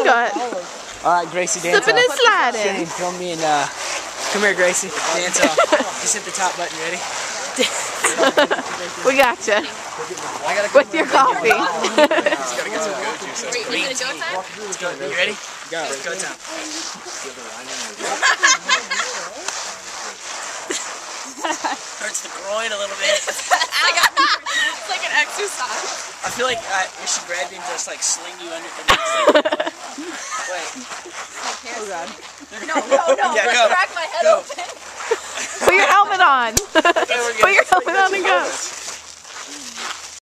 cut. All right, Gracie, dance Slipping and sliding. Shane, film me and come here, Gracie. Dance off. Just hit the top button. You ready? We gotcha. With your coffee. Just gotta get some good juice. That's green tea. Let's go. You ready? Go. Let's go time. Hurts the groin a little bit. It's like an exercise. I feel like we should grab you and just like sling you under the Wait. Oh God. No. Yeah, Let's go. crack my head Go. open. Put your helmet on. Okay, we're good.